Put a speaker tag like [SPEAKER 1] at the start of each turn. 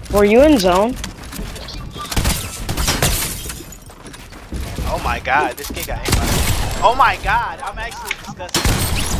[SPEAKER 1] Were you in zone?
[SPEAKER 2] Oh my god, this kid got aimbot. Oh my god, I'm actually disgusted.